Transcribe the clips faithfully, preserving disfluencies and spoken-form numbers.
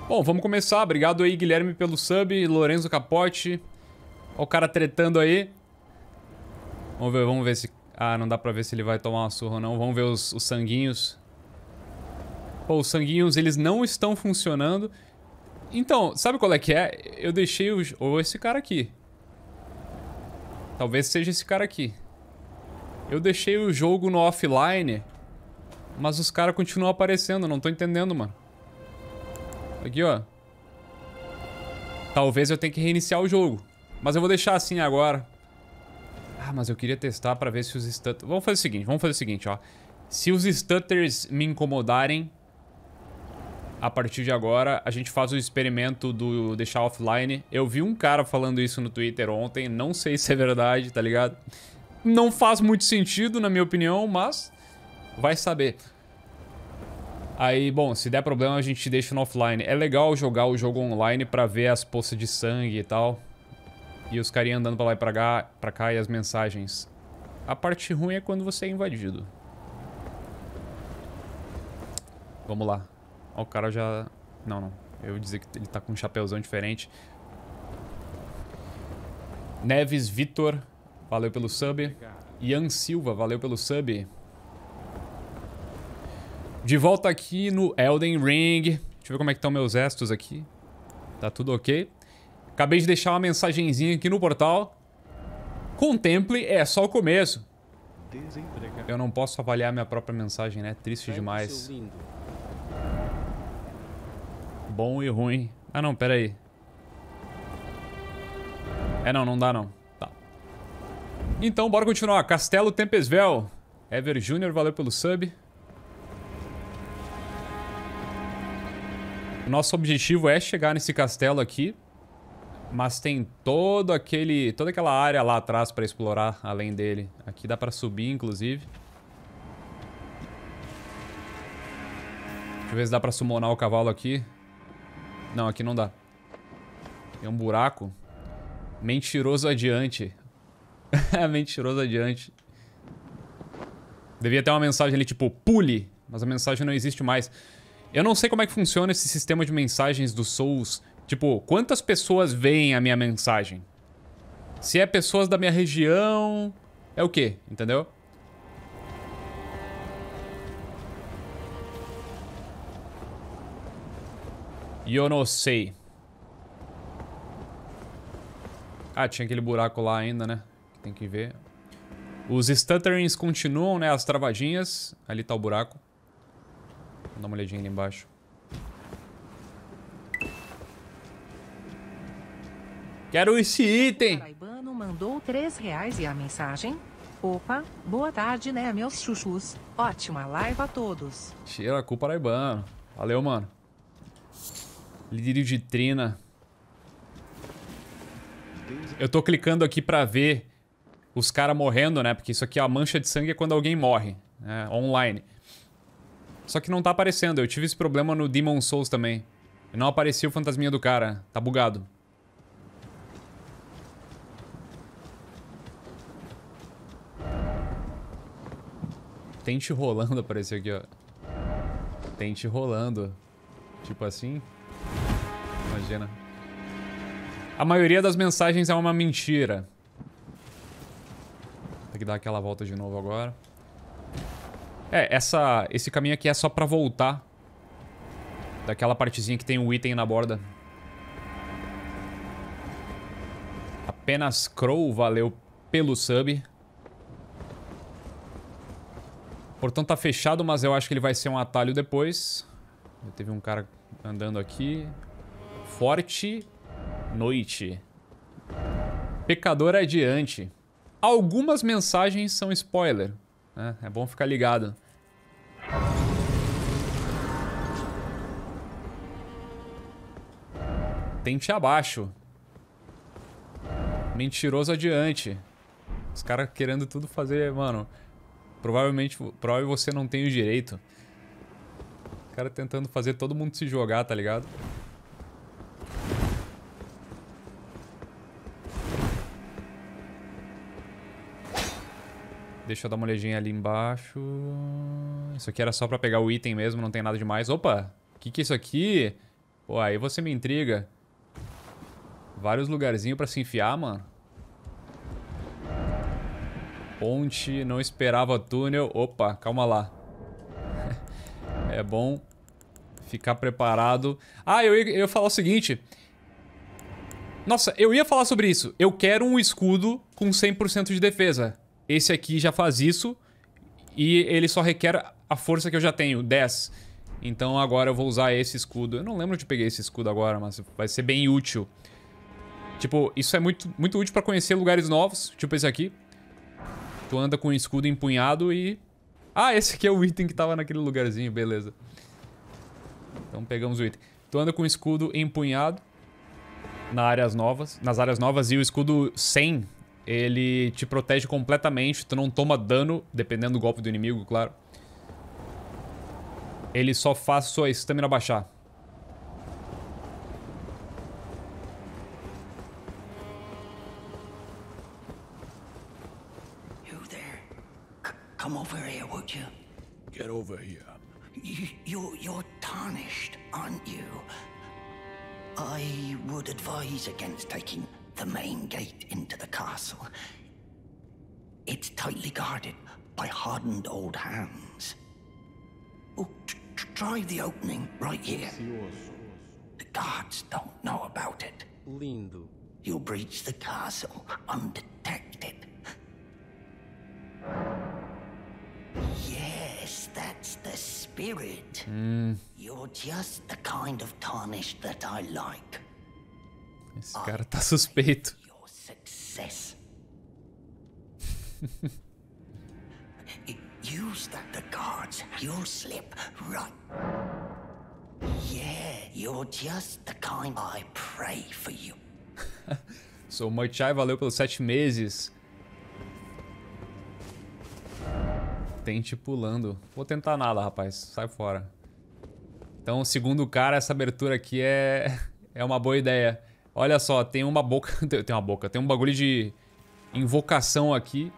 Bom, vamos começar. Obrigado aí, Guilherme, pelo sub. Lorenzo Capote. Olha o cara tretando aí. Vamos ver, vamos ver se... Ah, não dá pra ver se ele vai tomar uma surra ou não. Vamos ver os, os sanguinhos. Pô, os sanguinhos, eles não estão funcionando. Então, sabe qual é que é? Eu deixei o... Ou esse cara aqui. Talvez seja esse cara aqui. Eu deixei o jogo no offline, mas os caras continuam aparecendo. Não tô entendendo, mano. Aqui, ó. Talvez eu tenha que reiniciar o jogo. Mas eu vou deixar assim agora. Ah, mas eu queria testar pra ver se os stutters... Vamos fazer o seguinte, vamos fazer o seguinte, ó. Se os stutters me incomodarem, a partir de agora, a gente faz o experimento do deixar offline. Eu vi um cara falando isso no Twitter ontem, não sei se é verdade, tá ligado? Não faz muito sentido, na minha opinião, mas vai saber. Aí, bom, se der problema, a gente deixa no offline. É legal jogar o jogo online pra ver as poças de sangue e tal. E os carinha andando pra lá e pra cá, pra cá e as mensagens. A parte ruim é quando você é invadido. Vamos lá. Ó, o cara já... Não, não. Eu ia dizer que ele tá com um chapéuzão diferente. Neves Vitor, valeu pelo sub. Ian Silva, valeu pelo sub. De volta aqui no Elden Ring. Deixa eu ver como é que estão meus restos aqui. Tá tudo ok. Acabei de deixar uma mensagenzinha aqui no portal. Contemple, é só o começo. Eu não posso avaliar minha própria mensagem, né? Triste demais. Bom e ruim. Ah, não, pera aí. É, não, não dá não. Tá. Então, bora continuar. Castelo Tempesvel. Ever Júnior, valeu pelo sub. Nosso objetivo é chegar nesse castelo aqui. Mas tem todo aquele... Toda aquela área lá atrás pra explorar, além dele. Aqui dá pra subir, inclusive. Deixa eu ver se dá pra summonar o cavalo aqui. Não, aqui não dá. Tem um buraco. Mentiroso adiante. Mentiroso adiante. Devia ter uma mensagem ali tipo, pule. Mas a mensagem não existe mais. Eu não sei como é que funciona esse sistema de mensagens do Souls. Tipo, quantas pessoas veem a minha mensagem? Se é pessoas da minha região... É o quê? Entendeu? Eu não sei. Ah, tinha aquele buraco lá ainda, né? Tem que ver. Os stutterings continuam, né? As travadinhas. Ali tá o buraco. Vou dar uma olhadinha ali embaixo. Quero esse item! O Paraibano mandou três reais e a mensagem... Opa, boa tarde, né, meus chuchus? Ótima live a todos. Cheira cu paraibano. Valeu, mano. Lírio de trina. Eu tô clicando aqui pra ver os caras morrendo, né? Porque isso aqui, a mancha de sangue é quando alguém morre, né? Online. Só que não tá aparecendo. Eu tive esse problema no Demon Souls também. Não aparecia o fantasminha do cara. Tá bugado. Tente rolando apareceu aqui, ó. Tente rolando. Tipo assim. Imagina. A maioria das mensagens é uma mentira. Tem que dar aquela volta de novo agora. É, essa, esse caminho aqui é só pra voltar. Daquela partezinha que tem um item na borda. Apenas Crow, valeu pelo sub. O portão tá fechado, mas eu acho que ele vai ser um atalho depois. Já teve um cara andando aqui. Forte noite. Pecador adiante. Algumas mensagens são spoiler, né? É bom ficar ligado. Tente abaixo. Mentiroso adiante. Os caras querendo tudo fazer, mano... Provavelmente, provavelmente você não tem o direito. O cara tentando fazer todo mundo se jogar, tá ligado? Deixa eu dar uma olhadinha ali embaixo. Isso aqui era só pra pegar o item mesmo, não tem nada demais. Opa! O que que é isso aqui? Pô, aí você me intriga. Vários lugarzinhos pra se enfiar, mano. Ponte, não esperava túnel. Opa, calma lá. É bom ficar preparado. Ah, eu ia, eu ia falar o seguinte. Nossa, eu ia falar sobre isso. Eu quero um escudo com cem por cento de defesa. Esse aqui já faz isso. E ele só requer a força que eu já tenho, dez. Então agora eu vou usar esse escudo. Eu não lembro de pegar esse escudo agora, mas vai ser bem útil. Tipo, isso é muito, muito útil pra conhecer lugares novos. Tipo esse aqui. Tu anda com o escudo empunhado e... Ah, esse aqui é o item que tava naquele lugarzinho, beleza. Então pegamos o item. Tu anda com o escudo empunhado nas áreas novas, nas áreas novas, e o escudo cem, ele te protege completamente, tu não toma dano, dependendo do golpe do inimigo, claro. Ele só faz sua estamina baixar. Come over here, would you? Get over here. You, you're, you're tarnished, aren't you? I would advise against taking the main gate into the castle. It's tightly guarded by hardened old hands. Oh, try the opening right here. The guards don't know about it. Lindo. You'll breach the castle undetected. Yes, that's the spirit. Hum. You're just the kind of tarnished that I like. Esse cara tá suspeito. Your success. Use that the guards. You'll slip right. Yeah, you're just the kind I pray for you. Sou Mochai, valeu pelos sete meses. Tente pulando. Vou tentar nada, rapaz. Sai fora. Então, segundo o cara, essa abertura aqui é... é uma boa ideia. Olha só, tem uma boca... tem uma boca. Tem um bagulho de invocação aqui.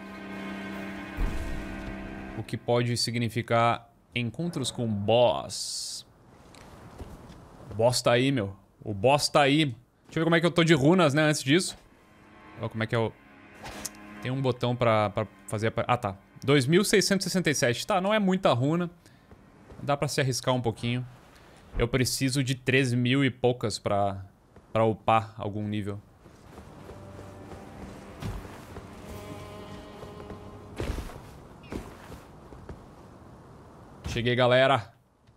O que pode significar encontros com o boss. O boss tá aí, meu. O boss tá aí. Deixa eu ver como é que eu tô de runas, né, antes disso. Olha como é que eu... Tem um botão pra, pra fazer... A... Ah, tá. dois mil seiscentos e sessenta e sete. Tá, não é muita runa. Dá pra se arriscar um pouquinho. Eu preciso de três mil e poucas pra, pra upar algum nível. Cheguei, galera.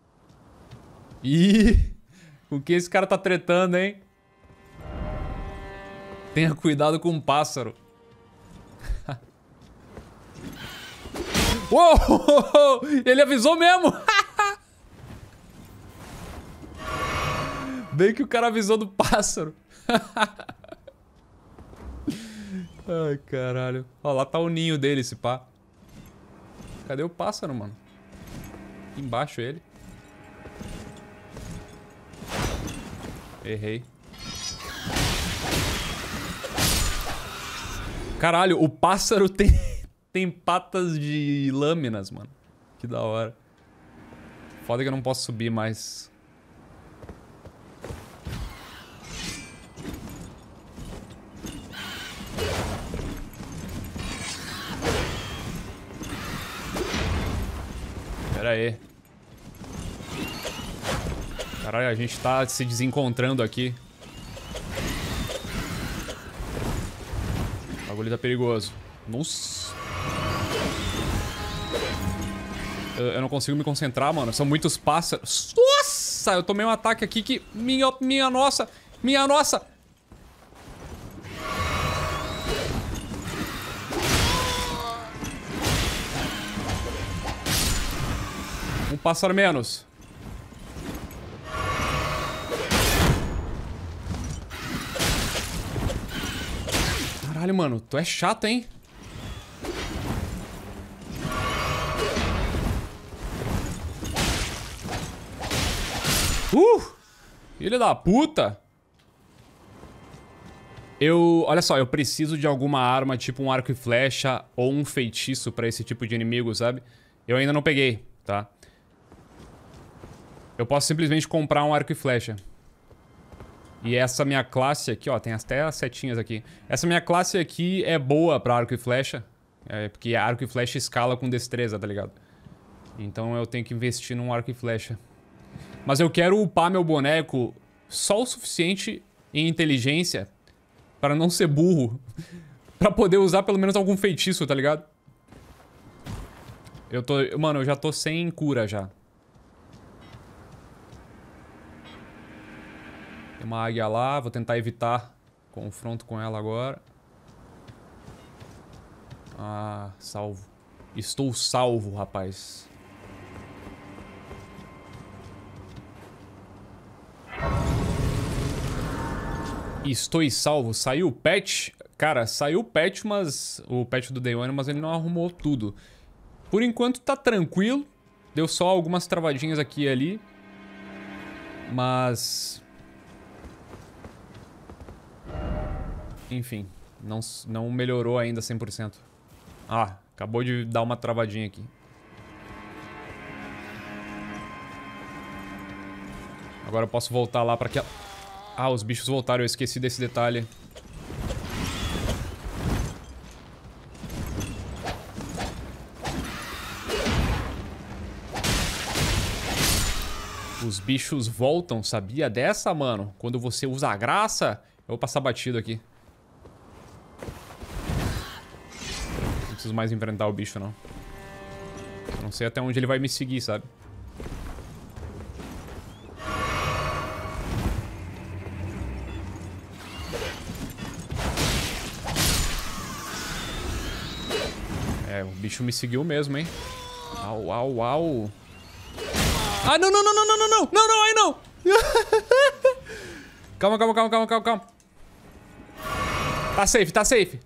Ih! Com quem esse cara tá tretando, hein? Tenha cuidado com o pássaro. Uou! Ele avisou mesmo! Bem que o cara avisou do pássaro. Ai, caralho. Ó, lá tá o ninho dele, esse pá. Cadê o pássaro, mano? Aqui embaixo ele. Errei. Caralho, o pássaro tem... tem patas de lâminas, mano. Que da hora. Foda que eu não posso subir mais. Pera aí. Caralho, a gente tá se desencontrando aqui. O bagulho tá perigoso. Nossa. Eu, eu não consigo me concentrar, mano. São muitos pássaros. Nossa! Eu tomei um ataque aqui que... Minha, minha nossa! Minha nossa! Um pássaro menos. Caralho, mano. Tu é chato, hein? Uh! Filho da puta! Eu... Olha só, eu preciso de alguma arma, tipo um arco e flecha ou um feitiço pra esse tipo de inimigo, sabe? Eu ainda não peguei, tá? Eu posso simplesmente comprar um arco e flecha. E essa minha classe aqui, ó, tem até as setinhas aqui. Essa minha classe aqui é boa pra arco e flecha. É, porque arco e flecha escala com destreza, tá ligado? Então eu tenho que investir num arco e flecha. Mas eu quero upar meu boneco só o suficiente em inteligência para não ser burro. Pra poder usar pelo menos algum feitiço, tá ligado? Eu tô... Mano, eu já tô sem cura já. Tem uma águia lá, vou tentar evitar confronto com ela agora. Ah, salvo. Estou salvo, rapaz. Estou salvo. Saiu o patch? Cara, saiu o patch, mas... O patch do Day One, mas ele não arrumou tudo. Por enquanto tá tranquilo. Deu só algumas travadinhas aqui e ali. Mas... Enfim, não, não melhorou ainda cem por cento. Ah, acabou de dar uma travadinha aqui. Agora eu posso voltar lá pra aquela... Ah, os bichos voltaram, eu esqueci desse detalhe. Os bichos voltam, sabia dessa, mano? Quando você usa a graça... Eu vou passar batido aqui. Não preciso mais enfrentar o bicho, não. Eu não sei até onde ele vai me seguir, sabe? É, o bicho me seguiu mesmo, hein? Au, au, au. Ah, não, não, não, não, não, não, não, não, não, aí não. Calma, calma, calma, calma, calma, calma. Tá safe, tá safe.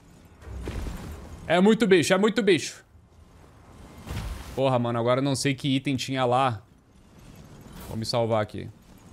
É muito bicho, é muito bicho. Porra, mano, agora eu não sei que item tinha lá. Vou me salvar aqui.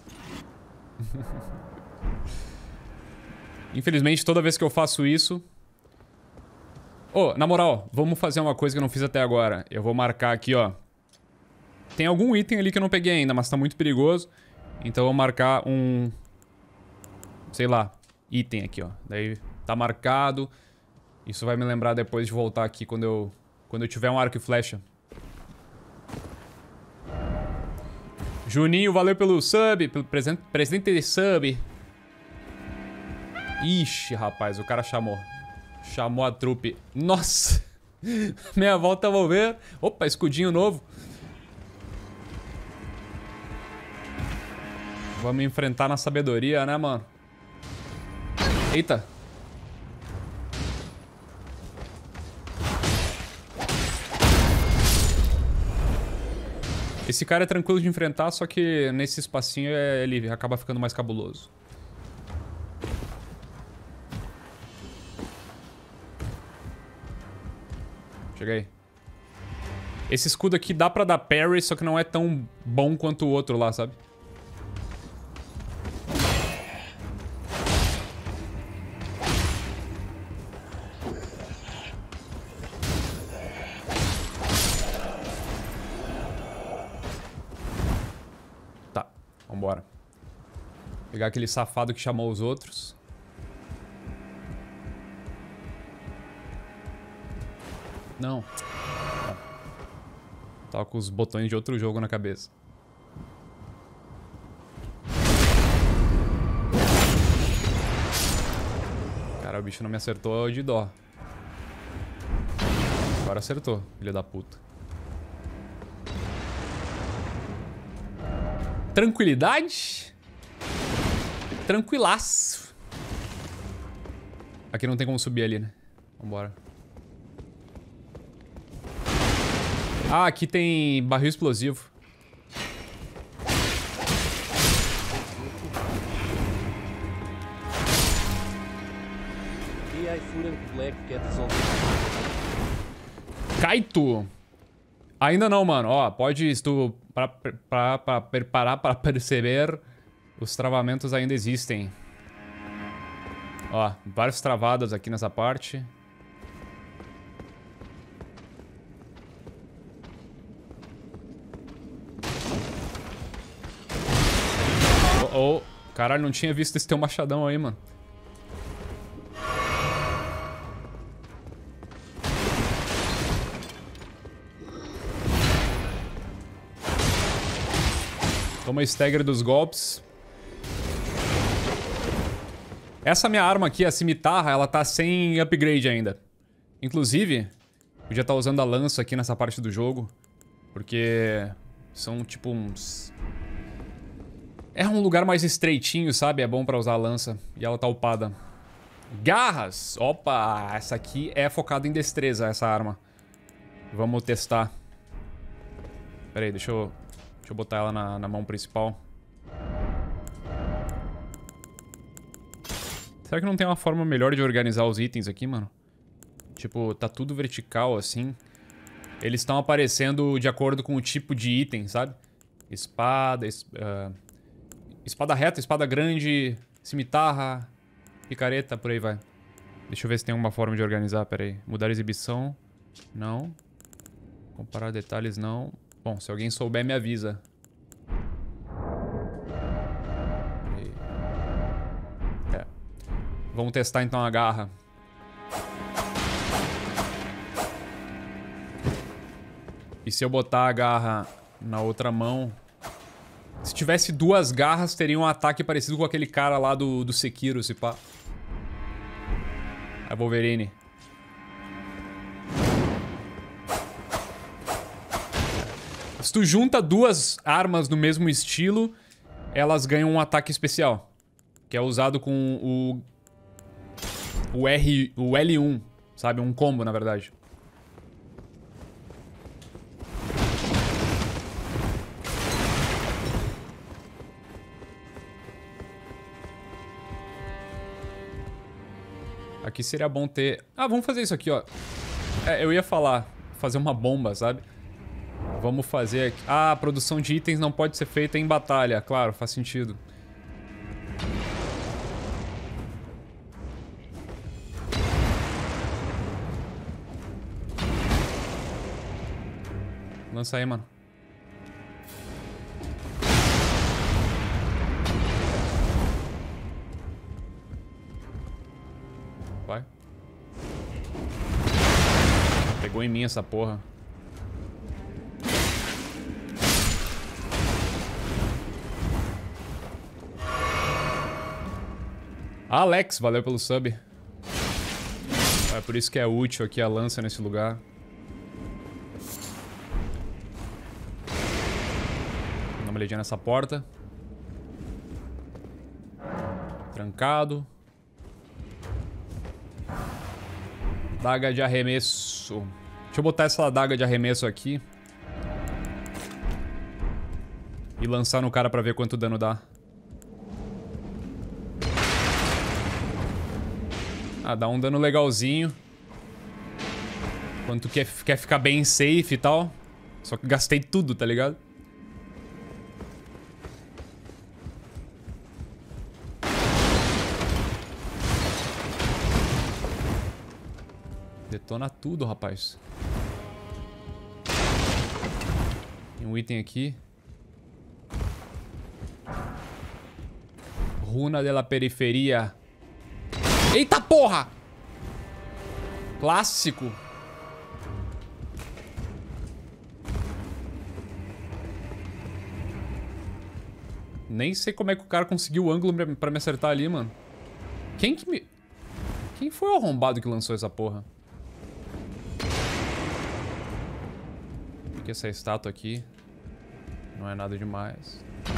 Infelizmente, toda vez que eu faço isso... Ô, oh, na moral, vamos fazer uma coisa que eu não fiz até agora. Eu vou marcar aqui, ó. Tem algum item ali que eu não peguei ainda, mas tá muito perigoso. Então eu vou marcar um... Sei lá, item aqui, ó. Daí tá marcado. Isso vai me lembrar depois de voltar aqui quando eu... Quando eu tiver um arco e flecha. Juninho, valeu pelo sub, pelo presente, presente de sub. Ixi, rapaz, o cara chamou. Chamou a trupe. Nossa! Minha volta, vou ver. Opa, escudinho novo. Vamos enfrentar na sabedoria, né, mano? Eita. Esse cara é tranquilo de enfrentar, só que nesse espacinho ele acaba ficando mais cabuloso. Cheguei. Esse escudo aqui dá pra dar parry, só que não é tão bom quanto o outro lá, sabe? Tá, vambora. Pegar aquele safado que chamou os outros. Não. Tava com os botões de outro jogo na cabeça. Cara, o bicho não me acertou de dó. Agora acertou, filho da puta. Tranquilidade? Tranquilaço. Aqui não tem como subir ali, né? Vambora. Ah, aqui tem barril explosivo. Kaito! Ainda não, mano. Ó, pode... Estou para preparar para perceber... Os travamentos ainda existem. Ó, vários travados aqui nessa parte. Oh, caralho, não tinha visto esse teu machadão aí, mano. Toma stagger dos golpes. Essa minha arma aqui, a cimitarra, ela tá sem upgrade ainda. Inclusive, podia estar usando a lança aqui nessa parte do jogo. Porque são tipo uns... É um lugar mais estreitinho, sabe? É bom pra usar a lança. E ela tá upada. Garras! Opa! Essa aqui é focada em destreza, essa arma. Vamos testar. Pera aí, deixa eu... Deixa eu botar ela na, na mão principal. Será que não tem uma forma melhor de organizar os itens aqui, mano? Tipo, tá tudo vertical, assim. Eles estão aparecendo de acordo com o tipo de item, sabe? Espada, es, uh, espada reta, espada grande, cimitarra, picareta, por aí vai. Deixa eu ver se tem alguma forma de organizar, pera aí. Mudar a exibição. Não. Comparar detalhes, não. Bom, se alguém souber, me avisa. É. Vamos testar então a garra. E se eu botar a garra na outra mão... Se tivesse duas garras, teria um ataque parecido com aquele cara lá do, do Sekiro, se pá. A Wolverine. Se tu junta duas armas do mesmo estilo, elas ganham um ataque especial. Que é usado com o... O, R, o L um, sabe? Um combo, na verdade. Aqui seria bom ter... Ah, vamos fazer isso aqui, ó. É, eu ia falar, fazer uma bomba, sabe? Vamos fazer aqui... Ah, a produção de itens não pode ser feita em batalha. Claro, faz sentido. Lança aí, mano. Vai. Pegou em mim essa porra. Alex, valeu pelo sub. É por isso que é útil aqui a lança nesse lugar. Dá uma olhadinha nessa porta. Trancado. Daga de arremesso. Deixa eu botar essa daga de arremesso aqui. E lançar no cara pra ver quanto dano dá. Ah, dá um dano legalzinho. Quando tu quer, quer ficar bem safe e tal. Só que gastei tudo, tá ligado? Detona tudo, rapaz. Tem um item aqui. Runa de la periferia. Eita porra! Clássico. Nem sei como é que o cara conseguiu o ângulo pra, pra me acertar ali, mano. Quem que me... Quem foi o arrombado que lançou essa porra? Porque essa estátua aqui não é nada demais.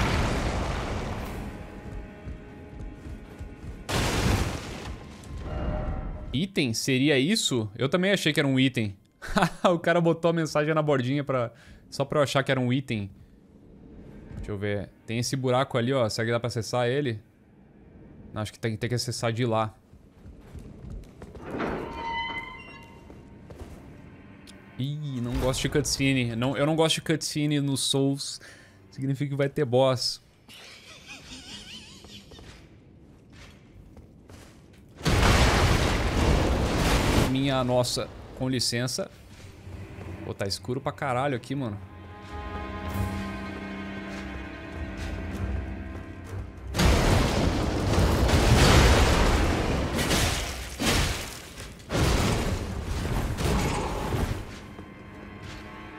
Item? Seria isso? Eu também achei que era um item. O cara botou a mensagem na bordinha pra... só pra eu achar que era um item. Deixa eu ver. Tem esse buraco ali, ó. Será que dá pra acessar ele? Não, acho que tem, tem que acessar de lá. Ih, não gosto de cutscene. Não, eu não gosto de cutscene no Souls. Significa que vai ter boss. Minha nossa, com licença. Pô, tá escuro pra caralho aqui, mano.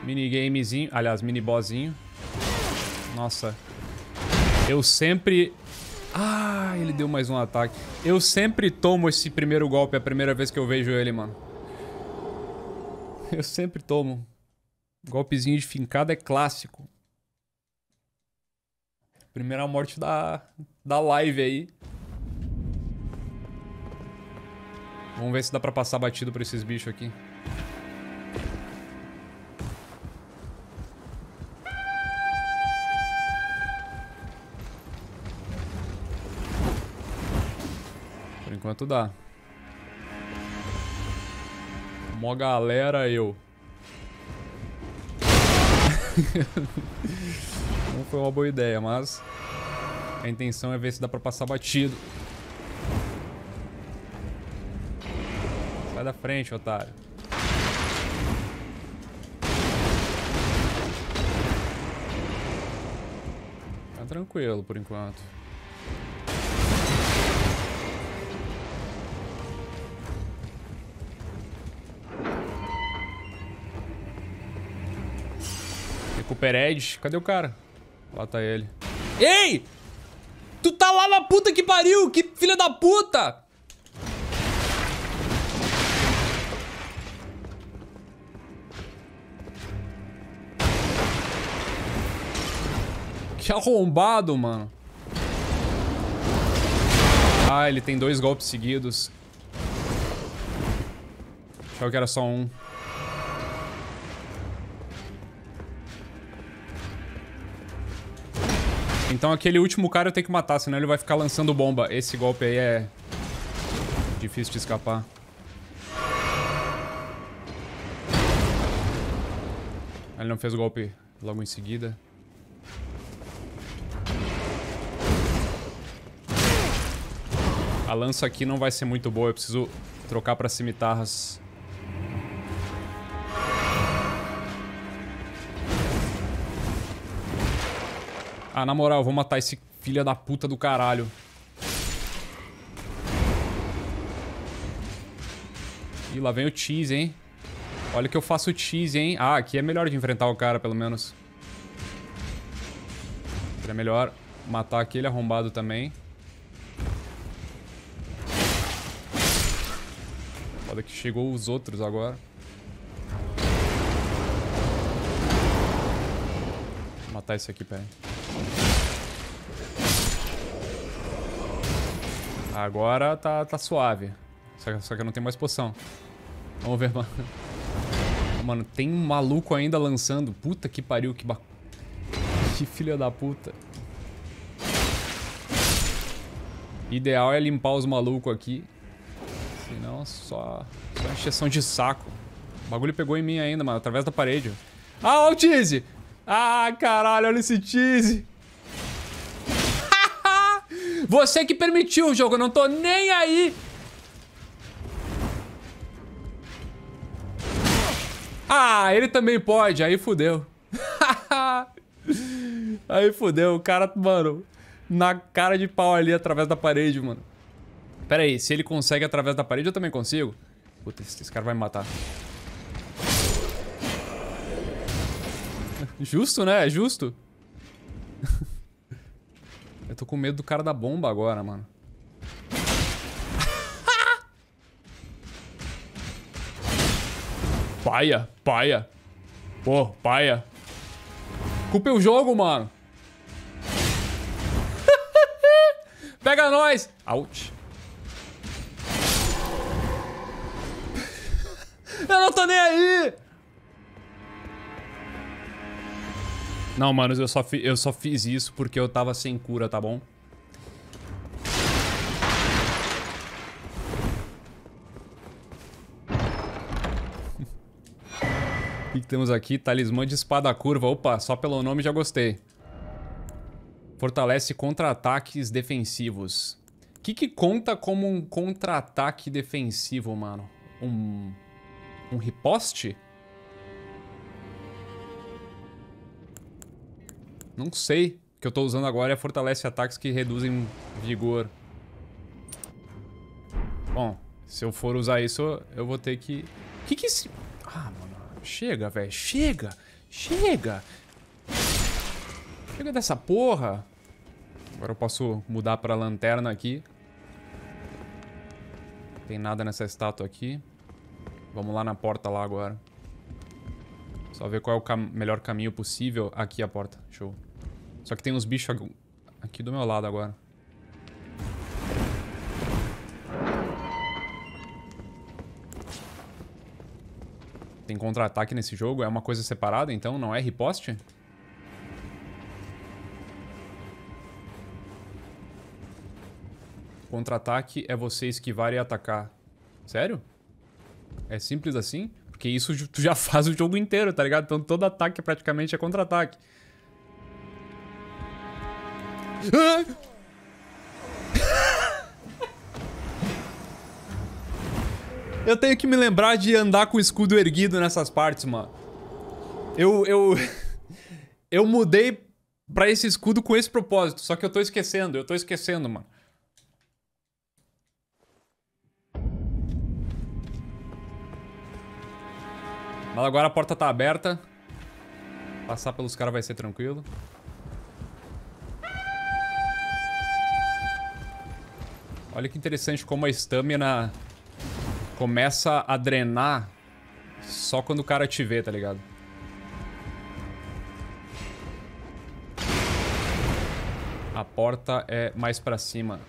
Minigamezinho. Aliás, mini bossinho. Nossa. Eu sempre... Ah, ele deu mais um ataque. Eu sempre tomo esse primeiro golpe a primeira vez que eu vejo ele, mano. Eu sempre tomo. Golpezinho de fincada é clássico. Primeira morte da, da live aí. Vamos ver se dá pra passar batido por esses bichos aqui. Por enquanto dá. Mó galera, eu. Não foi uma boa ideia, mas a intenção é ver se dá pra passar batido. Sai da frente, otário. Tá tranquilo por enquanto. Recupered. Cadê o cara? Lá tá ele. Ei! Tu tá lá na puta que pariu! Que filha da puta! Que arrombado, mano. Ah, ele tem dois golpes seguidos. Achava que era só um. Então aquele último cara eu tenho que matar, senão ele vai ficar lançando bomba. Esse golpe aí é difícil de escapar. Ele não fez o golpe logo em seguida. A lança aqui não vai ser muito boa, eu preciso trocar pra cimitarras. Ah, na moral, eu vou matar esse filho da puta do caralho. Ih, lá vem o cheese, hein? Olha que eu faço cheese, hein? Ah, aqui é melhor de enfrentar o cara, pelo menos. Seria melhor matar aquele arrombado também. Foda que chegou os outros agora. Vou matar esse aqui, peraí. Agora tá, tá suave. Só que, só que eu não tenho mais poção. Vamos ver, mano. Mano, tem um maluco ainda lançando. Puta que pariu, que ba... Que filha da puta. Ideal é limpar os malucos aqui. Senão só... Só encheção de saco. O bagulho pegou em mim ainda, mano. Através da parede. Ah, olha o cheese! Ah, caralho, olha esse cheese! Você que permitiu o jogo, eu não tô nem aí! Ah, ele também pode, aí fudeu. Aí fudeu, o cara, mano, na cara de pau ali através da parede, mano. Pera aí, se ele consegue através da parede, eu também consigo? Puta, esse, esse cara vai me matar. Justo, né? É justo. Eu tô com medo do cara da bomba agora, mano. Paia, paia. Pô, paia. Culpa o jogo, mano. Pega nós. Ouch. Eu não tô nem aí. Não, manos, eu só, fi, eu só fiz isso porque eu tava sem cura, tá bom? O que, que temos aqui? Talismã de espada curva. Opa, só pelo nome já gostei. Fortalece contra-ataques defensivos. O que, que conta como um contra-ataque defensivo, mano? Um... Um riposte? Não sei. O que eu tô usando agora é fortalece ataques que reduzem vigor. Bom, se eu for usar isso, eu vou ter que... O que que esse... Ah, mano, chega, velho, chega! Chega! Chega dessa porra! Agora eu posso mudar pra lanterna aqui. Não tem nada nessa estátua aqui. Vamos lá na porta lá agora. Só ver qual é o cam- melhor caminho possível. Aqui a porta. Show. Só que tem uns bichos aqui do meu lado agora. Tem contra-ataque nesse jogo? É uma coisa separada, então? Não é riposte? Contra-ataque é você esquivar e atacar. Sério? É simples assim? Porque isso tu já faz o jogo inteiro, tá ligado? Então todo ataque praticamente é contra-ataque. Eu tenho que me lembrar de andar com o escudo erguido nessas partes, mano. Eu... Eu... Eu mudei pra esse escudo com esse propósito. Só que eu tô esquecendo. Eu tô esquecendo, mano. Mas agora a porta tá aberta. Passar pelos caras vai ser tranquilo. Olha que interessante como a estamina começa a drenar só quando o cara te vê, tá ligado? A porta é mais pra cima.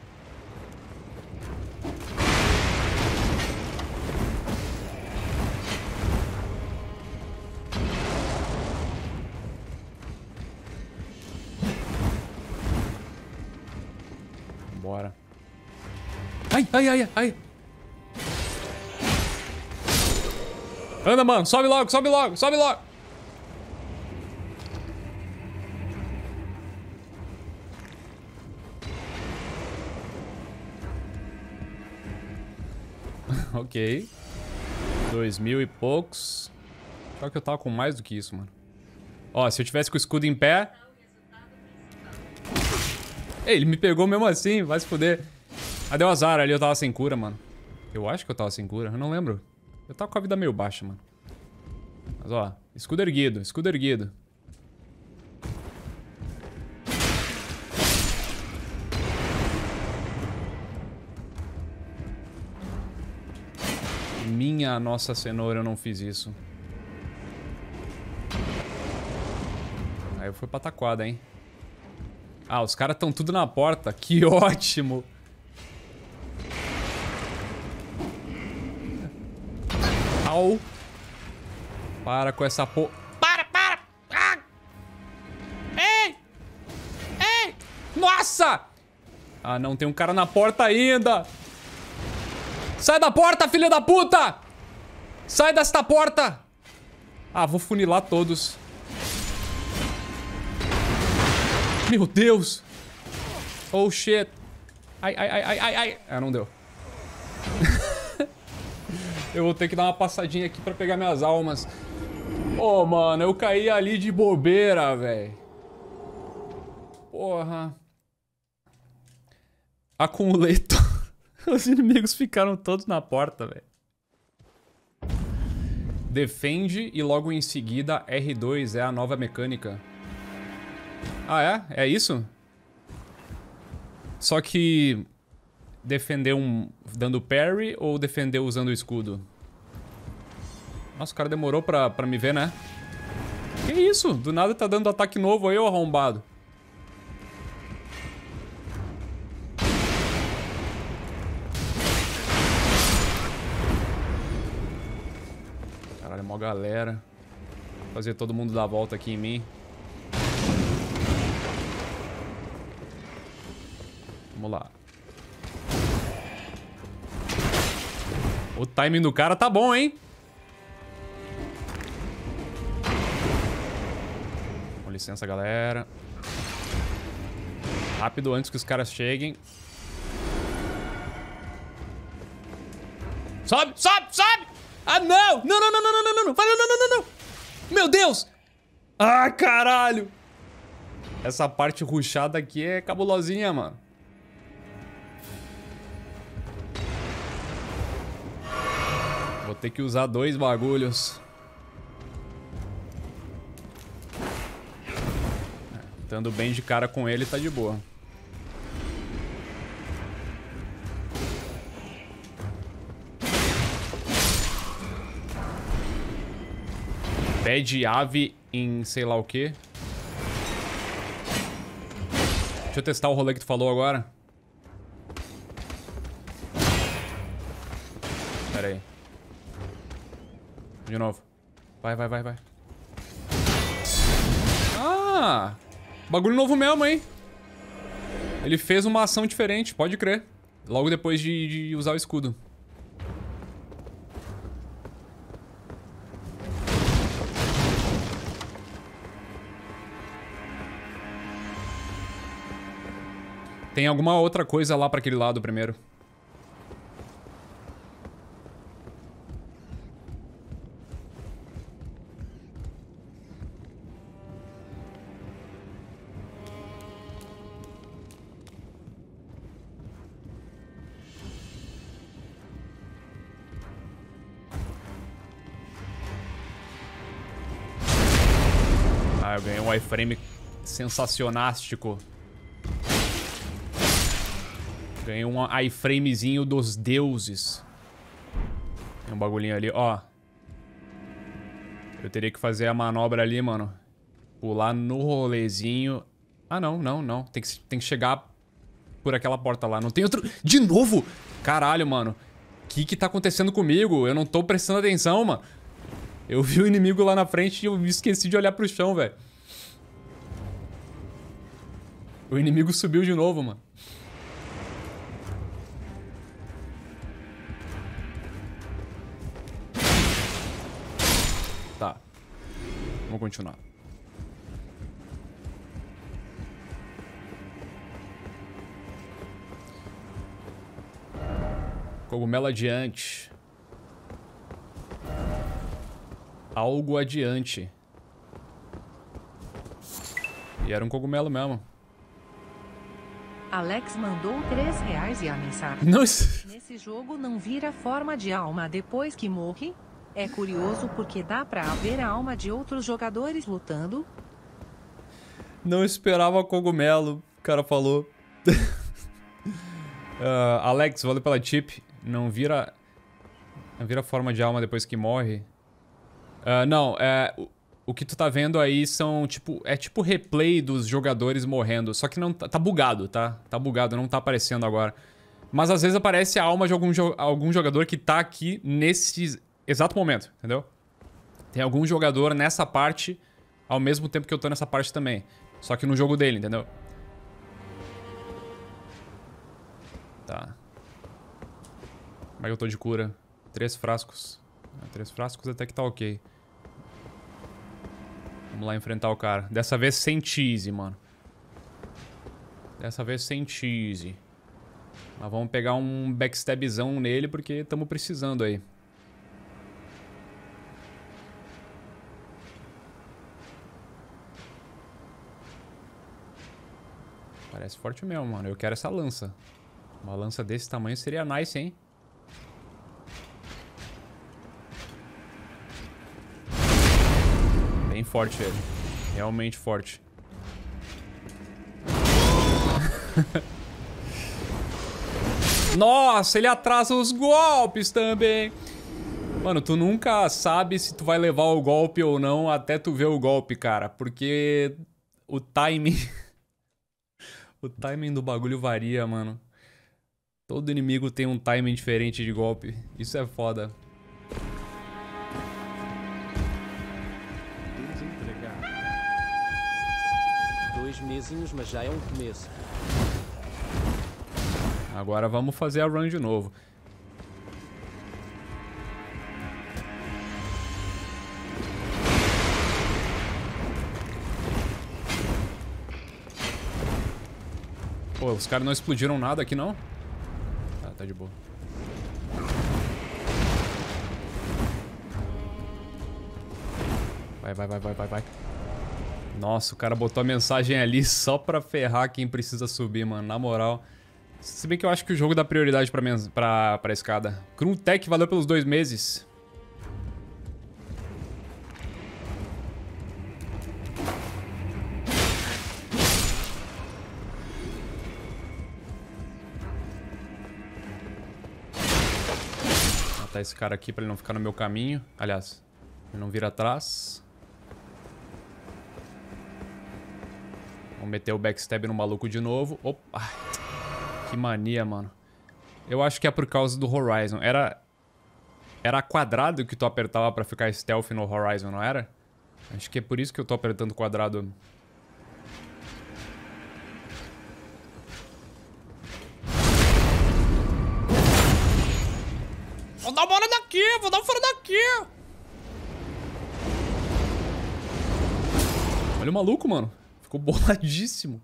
Bora. Ai, ai, ai, ai. Anda, mano. Sobe logo, sobe logo, sobe logo. Ok. Dois mil e poucos. Só que eu tava com mais do que isso, mano. Ó, se eu tivesse com o escudo em pé... Ei, ele me pegou mesmo assim, vai se fuder. Ah, deu azar ali, eu tava sem cura, mano. Eu acho que eu tava sem cura, eu não lembro. Eu tava com a vida meio baixa, mano. Mas ó, escudo erguido, escudo erguido. Minha nossa cenoura, eu não fiz isso. Aí eu fui pra taquada, hein. Ah, os caras estão tudo na porta. Que ótimo. Au. Para com essa porra. Para, para. Ah. Ei. Ei. Nossa. Ah, não. Tem um cara na porta ainda. Sai da porta, filha da puta. Sai desta porta. Ah, vou funilar todos. Meu Deus! Oh, shit! Ai, ai, ai, ai, ai, ai! Ah, não deu. Eu vou ter que dar uma passadinha aqui pra pegar minhas almas. Oh, mano, eu caí ali de bobeira, velho. Porra. Acumulei to... Os inimigos ficaram todos na porta, velho. Defende e logo em seguida R dois é a nova mecânica. Ah, é? É isso? Só que... Defender um... dando parry ou defender usando o escudo? Nossa, o cara demorou pra, pra me ver, né? Que isso? Do nada tá dando ataque novo aí, ô arrombado. Caralho, mó galera. Fazer todo mundo dar a volta aqui em mim. Vamos lá. O timing do cara tá bom, hein? Com licença, galera. Rápido, antes que os caras cheguem. Sobe, sobe, sobe! Ah, não! Não, não, não, não, não, não, não! Vai, não, não, não, não! Meu Deus! Ah, caralho! Essa parte rushada aqui é cabulosinha, mano. Vou ter que usar dois bagulhos. Estando bem de cara com ele, tá de boa. Pé de ave em sei lá o quê. Deixa eu testar o rolê que tu falou agora. Pera aí. De novo. Vai, vai, vai, vai. Ah! Bagulho novo mesmo, hein? Ele fez uma ação diferente, pode crer. Logo depois de, de usar o escudo. Tem alguma outra coisa lá pra aquele lado primeiro. Ah, eu ganhei um iframe sensacionástico. Ganhei um iframezinho dos deuses. Tem um bagulhinho ali, ó. Eu teria que fazer a manobra ali, mano. Pular no rolezinho. Ah, não, não, não. Tem que, tem que chegar por aquela porta lá. Não tem outro... De novo? Caralho, mano. O que que tá acontecendo comigo? Eu não tô prestando atenção, mano. Eu vi o inimigo lá na frente e eu esqueci de olhar pro chão, velho. O inimigo subiu de novo, mano. Tá. Vamos continuar. Cogumelo adiante. Algo adiante. E era um cogumelo mesmo. Alex mandou três reais e a mensagem. Não. Nesse jogo não vira forma de alma depois que morre? É curioso porque dá pra ver a alma de outros jogadores lutando. Não esperava cogumelo, o cara falou. uh, Alex, valeu pela tip. Não vira... Não vira forma de alma depois que morre. Uh, não, é... O, o que tu tá vendo aí são, tipo... É tipo replay dos jogadores morrendo. Só que não tá, tá bugado, tá? Tá bugado, não tá aparecendo agora. Mas às vezes aparece a alma de algum, jo algum jogador que tá aqui nesse exato momento, entendeu? Tem algum jogador nessa parte ao mesmo tempo que eu tô nessa parte também. Só que no jogo dele, entendeu? Tá. Como é que eu tô de cura? Três frascos. Ah, três frascos até que tá ok. Vamos lá enfrentar o cara. Dessa vez sem cheese, mano. Dessa vez sem cheese. Mas vamos pegar um backstabzão nele porque estamos precisando aí. Parece forte mesmo, mano. Eu quero essa lança. Uma lança desse tamanho seria nice, hein? Bem forte ele. Realmente forte. Nossa, ele atrasa os golpes também. Mano, tu nunca sabe se tu vai levar o golpe ou não até tu ver o golpe, cara. Porque o timing... o timing do bagulho varia, mano. Todo inimigo tem um timing diferente de golpe. Isso é foda. Dois mesinhos, mas já é um começo. Agora vamos fazer a run de novo. Pô, os caras não explodiram nada aqui, não? Tá, tá de boa. Vai, vai, vai, vai, vai, vai. Nossa, o cara botou a mensagem ali só pra ferrar quem precisa subir, mano. Na moral. Se bem que eu acho que o jogo dá prioridade pra, pra, pra escada. Krumtech valeu pelos dois meses. matar esse cara aqui pra ele não ficar no meu caminho. Aliás, ele não vir atrás. Vamos meter o backstab no maluco de novo. Opa! Que mania, mano. Eu acho que é por causa do Horizon. Era... Era quadrado que tu apertava pra ficar stealth no Horizon, não era? Acho que é por isso que eu tô apertando quadrado. Vou dar fora daqui! Vou dar fora daqui! Olha o maluco, mano. Ficou boladíssimo.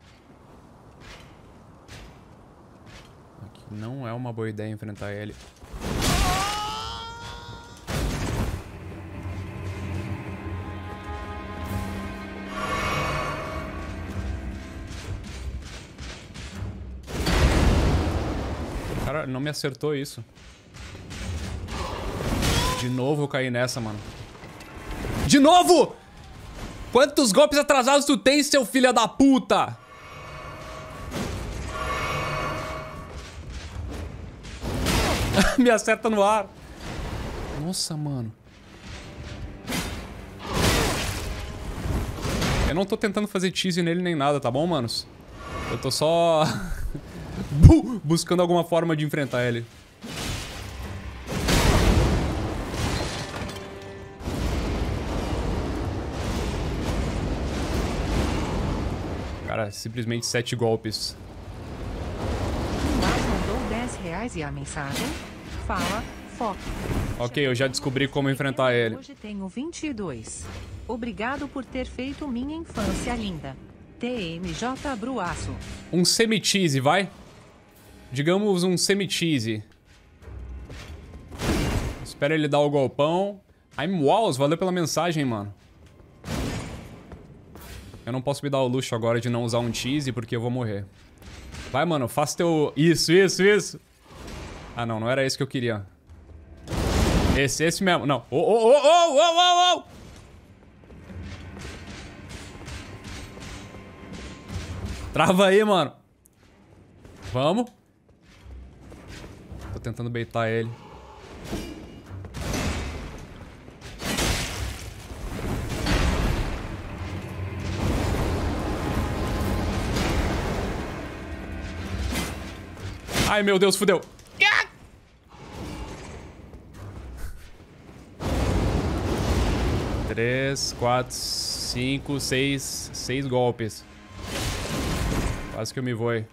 Aqui não é uma boa ideia enfrentar ele. O cara não me acertou isso. De novo eu caí nessa, mano. De novo! Quantos golpes atrasados tu tem, seu filho da puta? Me acerta no ar. Nossa, mano. Eu não tô tentando fazer tease nele nem nada, tá bom, manos? Eu tô só... buscando alguma forma de enfrentar ele. Cara, simplesmente sete golpes. Mas mandou dez reais e a mensagem? Fala, foco. Ok, eu já descobri como enfrentar ele. Hoje tenho vinte e dois. Obrigado por ter feito minha infância linda. T M J Bruaço. Um semi-cheese, vai? Digamos um semi-cheese. Espera ele dar o golpão. I'm Walls, valeu pela mensagem, mano. Eu não posso me dar o luxo agora de não usar um cheese porque eu vou morrer. Vai, mano, faz teu... Isso, isso, isso. Ah, não, não era esse que eu queria. Esse, esse mesmo. Não. Oh, oh, oh, oh, oh, oh, oh. Trava aí, mano. Vamos. Tô tentando baitar ele. Ai, meu Deus, fudeu. Três, quatro, cinco, seis. Seis golpes. Quase que eu me voe.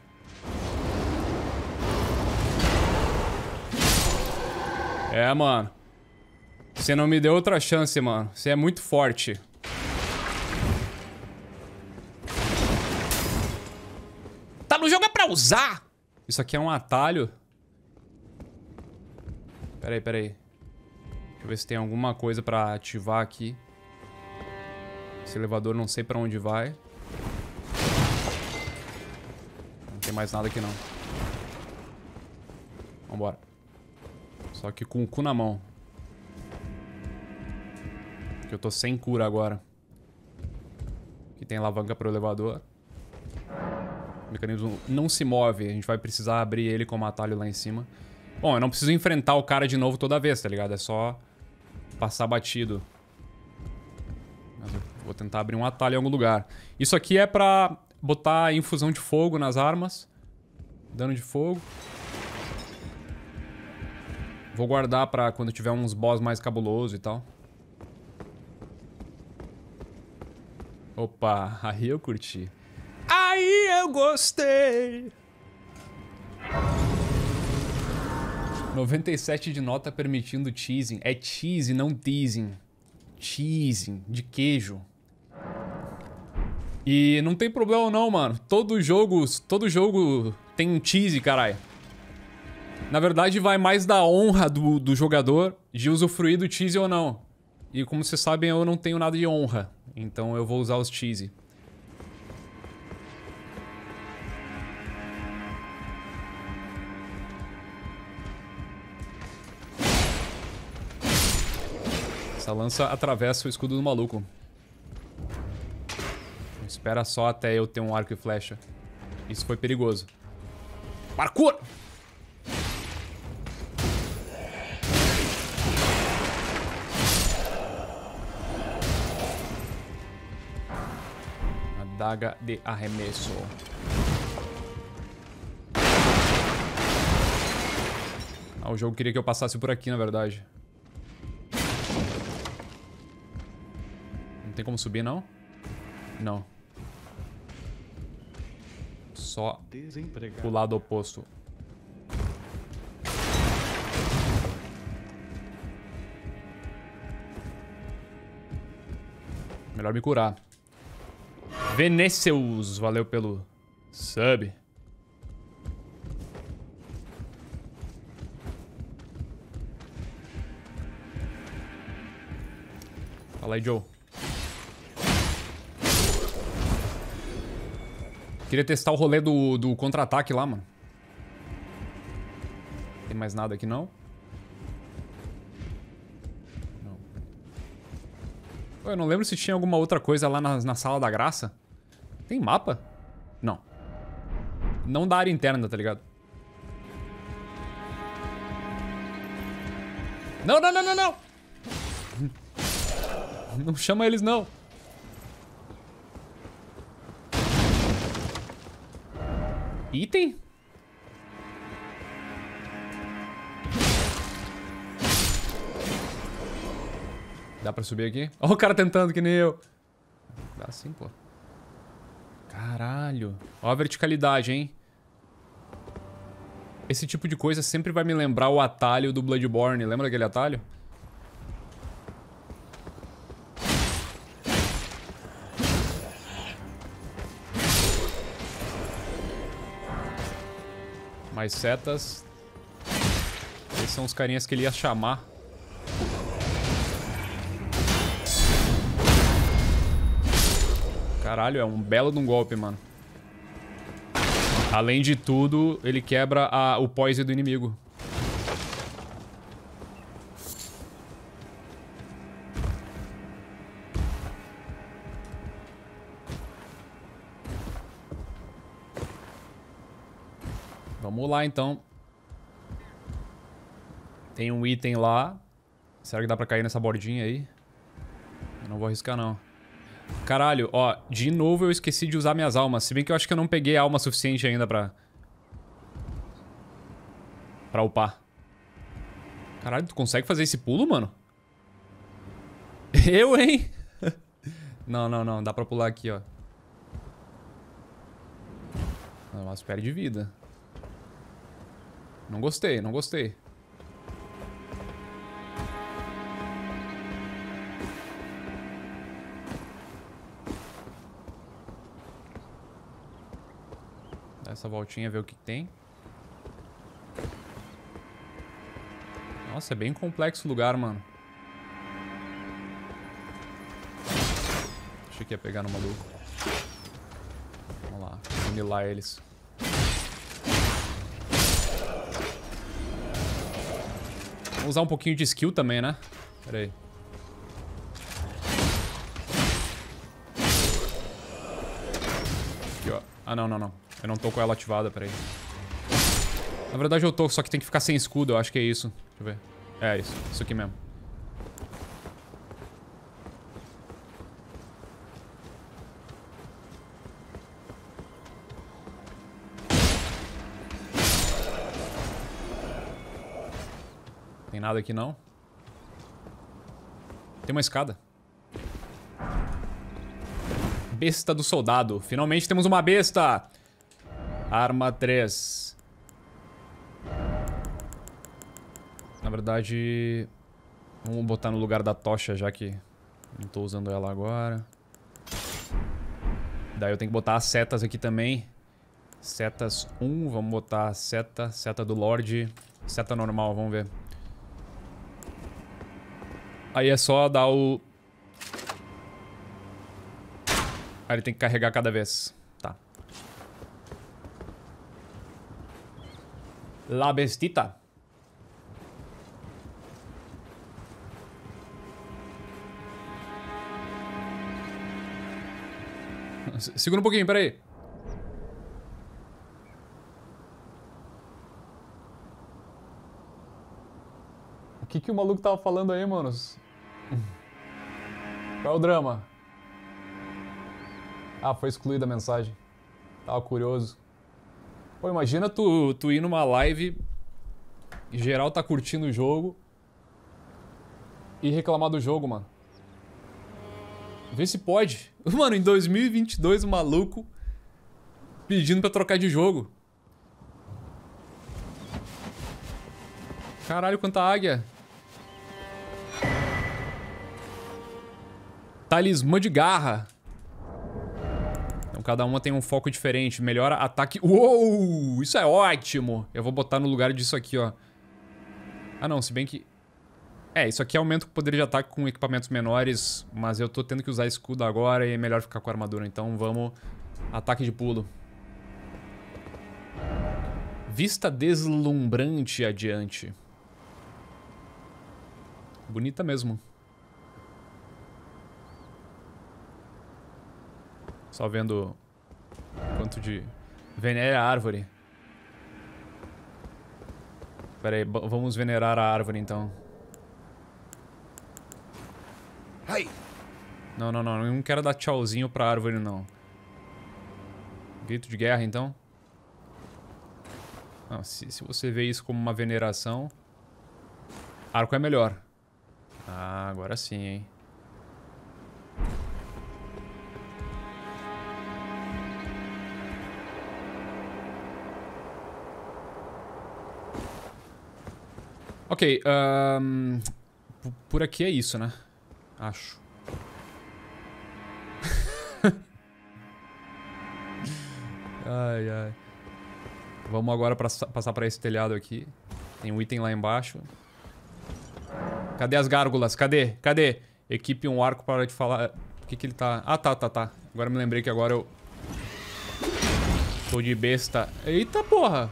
É, mano. Você não me deu outra chance, mano. Você é muito forte. Tá no jogo é pra usar. Isso aqui é um atalho. Pera aí, pera aí. Deixa eu ver se tem alguma coisa pra ativar aqui. Esse elevador não sei pra onde vai. Não tem mais nada aqui não. Vambora. Só que com o cu na mão. Porque eu tô sem cura agora. Aqui tem alavanca pro elevador. O mecanismo não se move. A gente vai precisar abrir ele como atalho lá em cima. Bom, eu não preciso enfrentar o cara de novo toda vez, tá ligado? É só passar batido. Mas eu vou tentar abrir um atalho em algum lugar. Isso aqui é pra botar infusão de fogo nas armas. Dano de fogo. Vou guardar pra quando tiver uns boss mais cabulosos e tal. Opa, aí eu curti. Aí eu gostei. noventa e sete de nota permitindo teasing. É cheese, não teasing. Cheesing, de queijo. E não tem problema não, mano. Todo jogo, todo jogo tem um cheese, caralho. Na verdade, vai mais da honra do, do jogador de usufruir do cheese ou não. E como vocês sabem, eu não tenho nada de honra. Então eu vou usar os cheese. Essa lança atravessa o escudo do maluco. Espera só até eu ter um arco e flecha. Isso foi perigoso. Parkour! Adaga de arremesso. Ah, o jogo queria que eu passasse por aqui, na verdade. Não tem como subir, não? Não. Só o lado oposto. Melhor me curar. Veneceus, valeu pelo sub. Fala aí, Joe. Queria testar o rolê do, do contra-ataque lá, mano. Tem mais nada aqui, não? Não. Eu não lembro se tinha alguma outra coisa lá na, na Sala da Graça. Tem mapa? Não. Não da área interna, tá ligado? Não, não, não, não, não! Não chama eles, não. Item? Dá pra subir aqui? Olha o cara tentando, que nem eu. Dá sim, pô. Caralho. Ó a verticalidade, hein? Esse tipo de coisa sempre vai me lembrar o atalho do Bloodborne. Lembra daquele atalho? Mais setas. Esses são os carinhas que ele ia chamar. Caralho, é um belo de um golpe, mano. Além de tudo, ele quebra a, o poise do inimigo. Vamos lá, então. Tem um item lá. Será que dá pra cair nessa bordinha aí? Eu não vou arriscar, não. Caralho, ó. De novo eu esqueci de usar minhas almas. Se bem que eu acho que eu não peguei alma suficiente ainda pra... Pra upar. Caralho, tu consegue fazer esse pulo, mano? Eu, hein? Não, não, não. Dá pra pular aqui, ó. Nossa, perde vida. Não gostei, não gostei. Dá essa voltinha, ver o que tem. Nossa, é bem complexo o lugar, mano. Achei que ia pegar no maluco. Vamos lá, funilar eles. Vamos usar um pouquinho de skill também, né? Pera aí. Aqui, ó. Ah, não, não, não. Eu não tô com ela ativada, pera aí. Na verdade eu tô, só que tem que ficar sem escudo, eu acho que é isso. Deixa eu ver. É isso, isso aqui mesmo. Tem nada aqui não. Tem uma escada. Besta do soldado. Finalmente temos uma besta. Arma três. Na verdade... Vamos botar no lugar da tocha, já que não tô usando ela agora. Daí eu tenho que botar as setas aqui também. Setas um, vamos botar a seta. Seta do Lorde. Seta normal, vamos ver. Aí é só dar o... Aí ele tem que carregar cada vez. Tá. La bestita. Segura um pouquinho, peraí. O que que o maluco tava falando aí, manos? Qual é o drama? Ah, foi excluída a mensagem. Tava curioso. Pô, imagina tu, tu ir numa live, geral tá curtindo o jogo e reclamar do jogo, mano. Vê se pode. Mano, em dois mil e vinte e dois o maluco pedindo pra trocar de jogo. Caralho, quanta águia. Talismã de garra. Então cada uma tem um foco diferente. Melhora ataque... Uou! Isso é ótimo! Eu vou botar no lugar disso aqui, ó. Ah, não. Se bem que... É, isso aqui aumenta o poder de ataque com equipamentos menores. Mas eu tô tendo que usar escudo agora e é melhor ficar com a armadura. Então vamos... Ataque de pulo. Vista deslumbrante adiante. Bonita mesmo. Só vendo quanto de... Venera a árvore. Pera aí, vamos venerar a árvore então. Hey. Não, não, não. Eu não quero dar tchauzinho pra árvore, não. Grito de guerra, então. Não, se, se você vê isso como uma veneração... Arco é melhor. Ah, agora sim, hein. Ok, um, por aqui é isso, né? Acho. Ai, ai. Vamos agora pra, passar pra esse telhado aqui. Tem um item lá embaixo. Cadê as gárgulas? Cadê? Cadê? Equipe um arco para de falar... O que que ele tá... Ah, tá, tá, tá. Agora me lembrei que agora eu... Tô de besta. Eita, porra!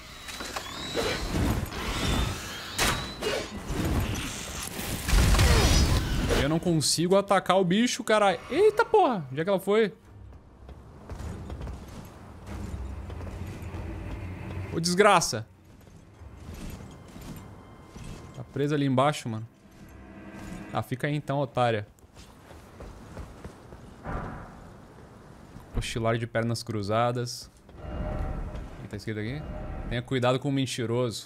Eu não consigo atacar o bicho, caralho. Eita, porra! Onde é que ela foi? Ô, desgraça. Tá presa ali embaixo, mano. Ah, fica aí então, otária. Cochilar de pernas cruzadas. O que tá escrito aqui? Tenha cuidado com o mentiroso.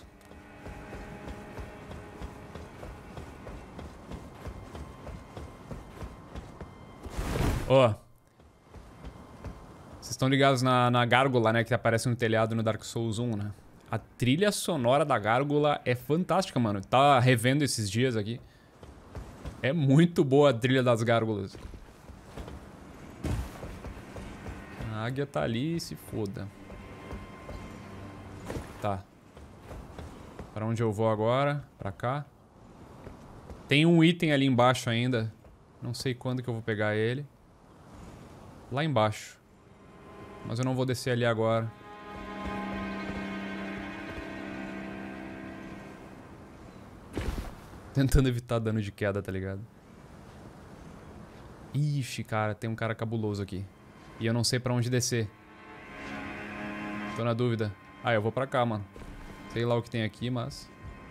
Ó. Oh. Vocês estão ligados na, na gárgula, né? Que aparece no telhado no Dark Souls um, né? A trilha sonora da gárgula é fantástica, mano. Tá revendo esses dias aqui. É muito boa a trilha das gárgulas. A águia tá ali, se foda. Tá. Pra onde eu vou agora? Pra cá. Tem um item ali embaixo ainda. Não sei quando que eu vou pegar ele. Lá embaixo. Mas eu não vou descer ali agora. Tentando evitar dano de queda, tá ligado? Ixi, cara, tem um cara cabuloso aqui. E eu não sei pra onde descer. Tô na dúvida. Ah, eu vou pra cá, mano. Sei lá o que tem aqui, mas...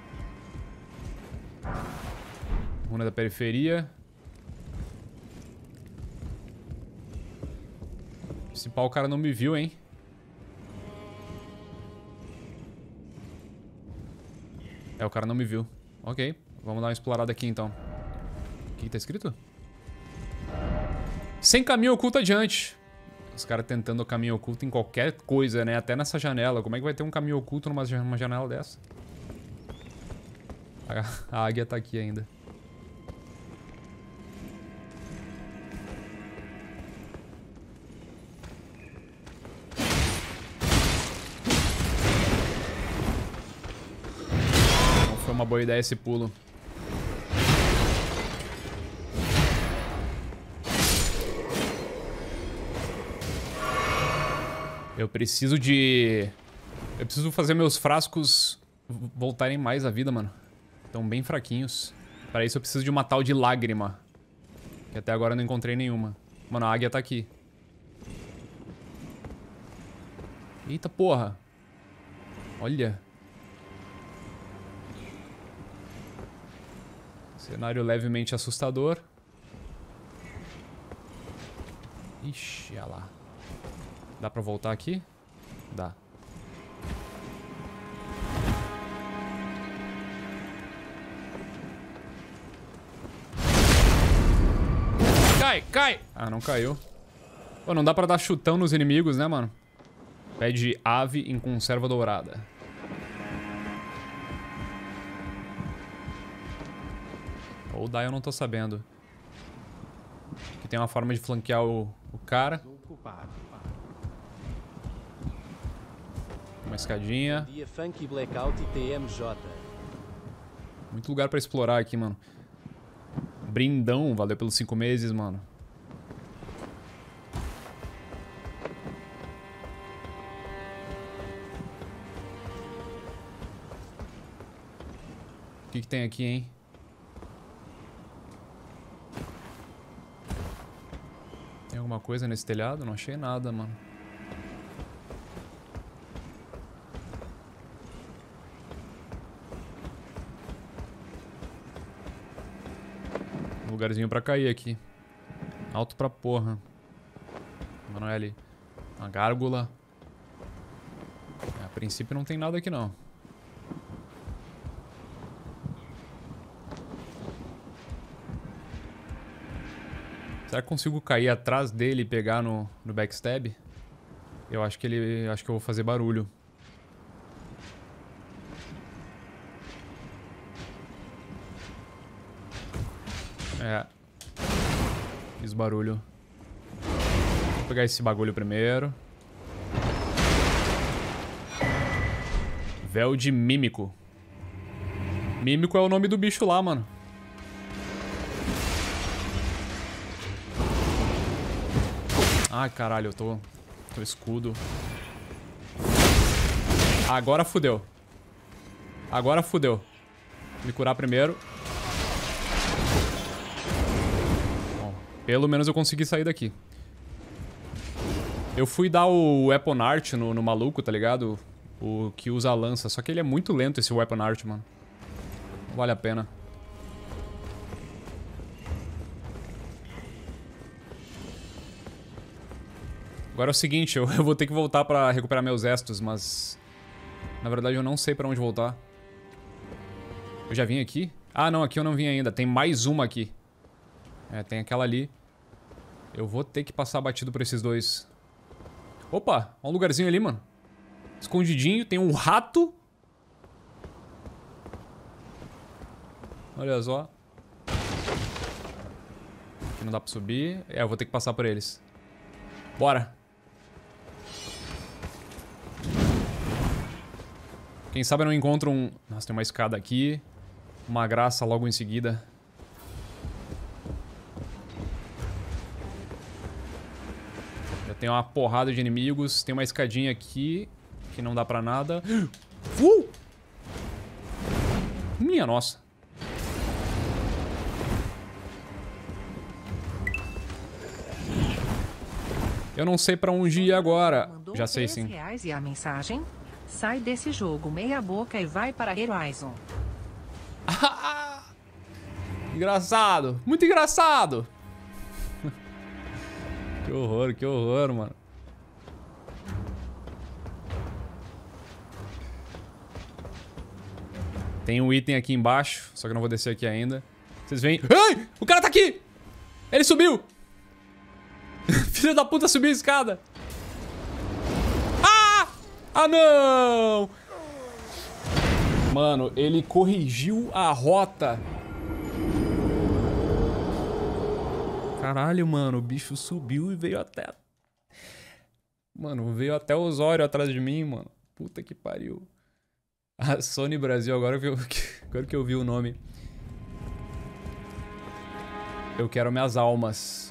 Runa da periferia. Se pau, o cara não me viu, hein? É, o cara não me viu. Ok, vamos dar uma explorada aqui, então. O que tá escrito? Sem caminho oculto adiante. Os caras tentando o caminho oculto em qualquer coisa, né? Até nessa janela. Como é que vai ter um caminho oculto numa numa janela dessa? A, a águia tá aqui ainda. Não foi uma boa ideia esse pulo. Eu preciso de... Eu preciso fazer meus frascos voltarem mais à vida, mano. Estão bem fraquinhos. Para isso eu preciso de uma tal de lágrima. Que até agora eu não encontrei nenhuma. Mano, a águia tá aqui. Eita porra. Olha. Cenário levemente assustador. Ixi, olha lá. Dá pra voltar aqui? Dá. Cai, cai! Ah, não caiu. Pô, não dá pra dar chutão nos inimigos, né, mano? Pede ave em conserva dourada. Ou dá, eu não tô sabendo. Aqui tem uma forma de flanquear o, o cara. Uma escadinha. Dia Funky Blackout e T M J. Muito lugar pra explorar aqui, mano. Brindão, valeu pelos cinco meses, mano. O que que tem aqui, hein? Tem alguma coisa nesse telhado? Não achei nada, mano. Um lugarzinho pra cair aqui. Alto pra porra. Mas não é ali. Uma gárgula. É, a princípio não tem nada aqui, não. Será que consigo cair atrás dele e pegar no, no backstab? Eu acho que ele... Acho que eu vou fazer barulho. É. Fiz barulho. Vou pegar esse bagulho primeiro. Véu de mímico. Mímico é o nome do bicho lá, mano. Ai, caralho, eu tô... Tô escudo. Agora fudeu. Agora fudeu. Me curar primeiro. Bom, pelo menos eu consegui sair daqui. Eu fui dar o Weapon Art no, no maluco, tá ligado? O que usa a lança. Só que ele é muito lento, esse Weapon Art, mano. Não vale a pena. Agora é o seguinte, eu, eu vou ter que voltar pra recuperar meus estos, mas... Na verdade eu não sei pra onde voltar. Eu já vim aqui? Ah, não, aqui eu não vim ainda. Tem mais uma aqui. É, tem aquela ali. Eu vou ter que passar batido por esses dois. Opa, olha um lugarzinho ali, mano. Escondidinho, tem um rato. Olha só. Aqui não dá pra subir. É, eu vou ter que passar por eles. Bora. Quem sabe eu não encontro um... Nossa, tem uma escada aqui. Uma graça logo em seguida. Já tem uma porrada de inimigos. Tem uma escadinha aqui. Que não dá pra nada. Uh! Minha nossa. Eu não sei pra onde ir agora. Já sei sim. Reais e a mensagem? Sai desse jogo meia boca e vai para Horizon. Engraçado. Muito engraçado. Que horror, que horror, mano. Tem um item aqui embaixo, só que eu não vou descer aqui ainda. Vocês veem... Ai! O cara tá aqui! Ele subiu! Filho da puta subiu a escada! Ah! Ah, não! Mano, ele corrigiu a rota. Caralho, mano, o bicho subiu e veio até... Mano, veio até o Osório atrás de mim, mano. Puta que pariu. A Sony Brasil, agora que, eu, agora que eu vi o nome. Eu quero minhas almas.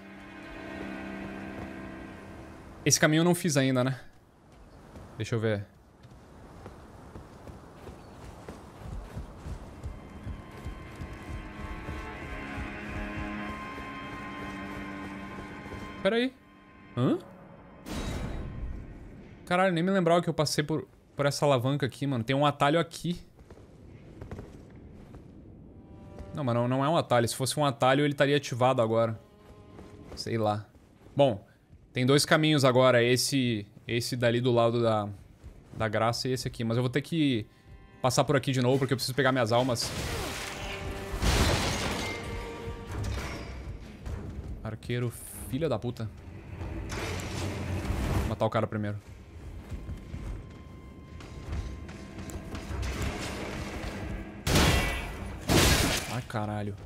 Esse caminho eu não fiz ainda, né? Deixa eu ver. Pera aí. Hã? Caralho, nem me lembrava que eu passei por, por essa alavanca aqui, mano. Tem um atalho aqui. Não, mas não, não é um atalho. Se fosse um atalho, ele estaria ativado agora. Sei lá. Bom, Tem dois caminhos agora. Esse, esse dali do lado da, da graça e esse aqui. Mas eu vou ter que passar por aqui de novo, porque eu preciso pegar minhas almas. Arqueiro, filha da puta. Vou matar o cara primeiro. Ai, caralho.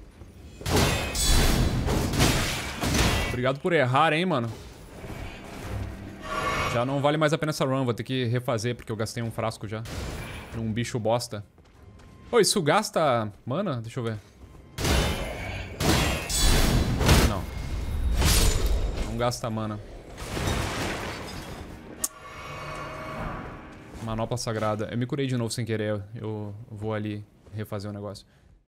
Obrigado por errar, hein, mano. Já não vale mais a pena essa run. Vou ter que refazer, porque eu gastei um frasco já. Num bicho bosta. Ô, isso gasta mana? Deixa eu ver. Não. Não gasta mana. Manopla sagrada. Eu me curei de novo sem querer. Eu vou ali refazer o negócio.